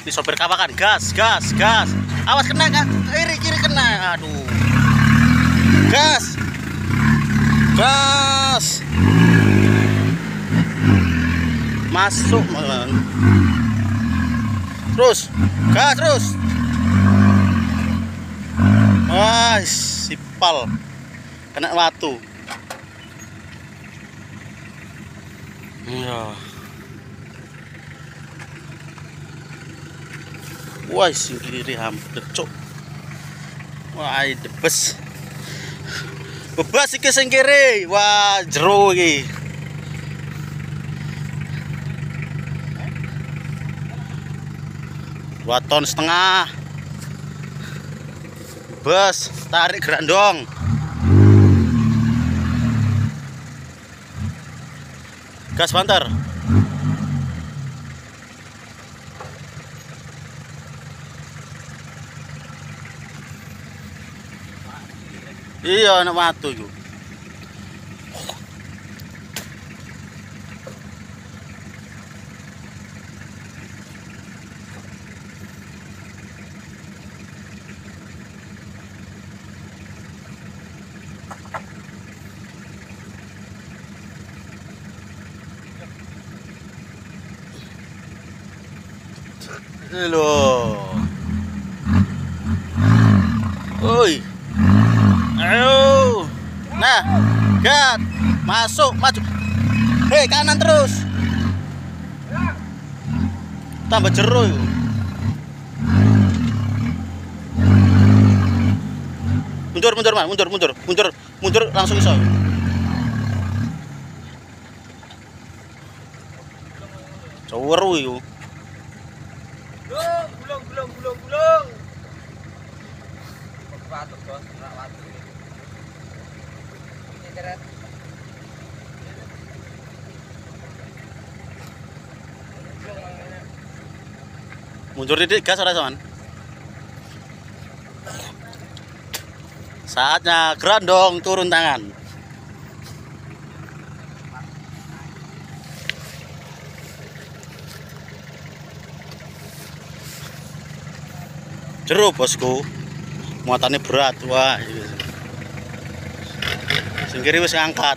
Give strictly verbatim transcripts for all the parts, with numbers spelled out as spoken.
Di sopir kawakan, gas, gas, gas. Awas kena, kiri, kiri kena. Aduh. Gas. Gas. Masuk, man. Terus, gas terus. Wah, sipal. Kena watu. Ya. Wah, sing kiri hampir cuk. Wah, debes. Bebas iki sing kiri. Wah, jero iki. Dua ton setengah. Bebas, tarik gerandong. Gas banter. Iya, anak watu itu. Halo. Oi. Ayo. Nah, gat. Masuk, maju. Hei, kanan terus. Tambah jero yuk. Mundur, mundur, man. mundur, mundur, mundur, mundur langsung iso. Ceweru yuk. Gulung, gulung, gulung, gulung. Watu, bos, rak watu. Ini keren. Mundur didik, gas ora soman. Saatnya gerandong turun tangan. Jero bosku. Muatannya berat. Wah. Sing kiri wis ngangkat.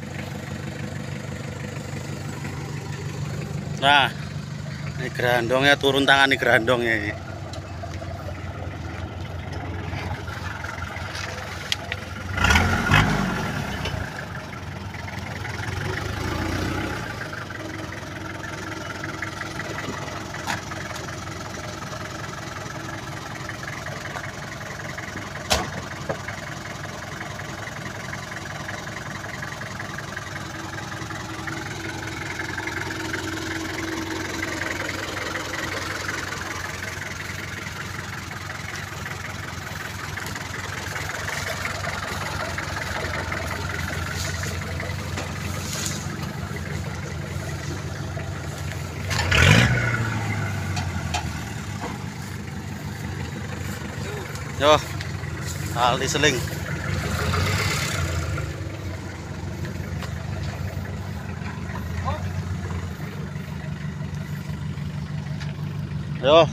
Nah, ini gerandongnya turun tangan nih gerandongnya ini. Yo, tali seling. Yo.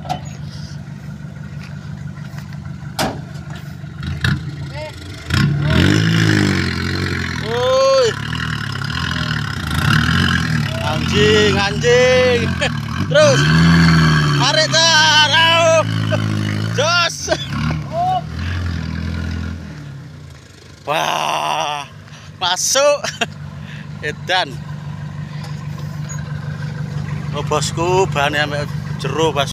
Woi. Anjing, anjing. Terus. Tarik tarau. Jos. Wah, masuk. Edan. Oh bosku, bahannya jero bos.